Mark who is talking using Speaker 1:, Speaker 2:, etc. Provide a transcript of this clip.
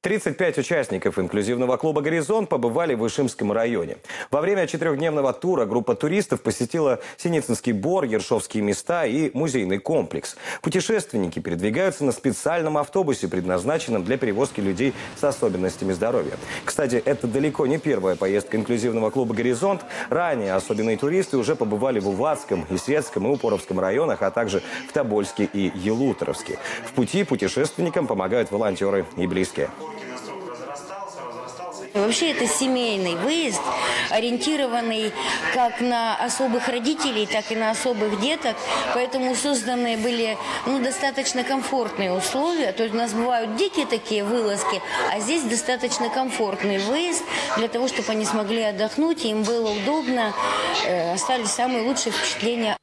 Speaker 1: 35 участников инклюзивного клуба «Горизонт» побывали в Ишимском районе. Во время 4-дневного тура группа туристов посетила Синицынский бор, Ершовские места и музейный комплекс. Путешественники передвигаются на специальном автобусе, предназначенном для перевозки людей с особенностями здоровья. Кстати, это далеко не первая поездка инклюзивного клуба «Горизонт». Ранее особенные туристы уже побывали в Уватском, Исетском и Упоровском районах, а также в Тобольске и Елуторовске. В пути путешественникам помогают волонтеры и близкие.
Speaker 2: Вообще это семейный выезд, ориентированный как на особых родителей, так и на особых деток. Поэтому созданы были достаточно комфортные условия. То есть у нас бывают дикие такие вылазки, а здесь достаточно комфортный выезд для того, чтобы они смогли отдохнуть, им было удобно, остались самые лучшие впечатления.